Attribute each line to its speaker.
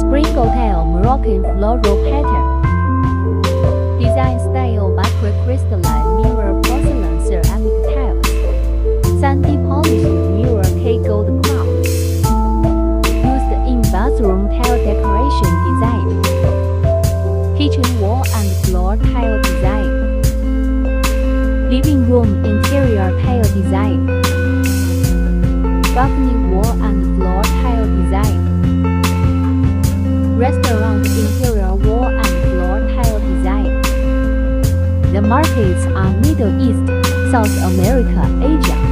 Speaker 1: Sprinkle tile Moroccan floral pattern. Design style microcrystalline mirror porcelain ceramic tiles. Sandy polished mirror K gold crown. Used in bathroom tile decoration design. Kitchen wall and floor tile design. Living room interior tile design. Balcony wall and floor tile design. Restaurant interior wall and floor tile design. The markets are Middle East, South America, Asia.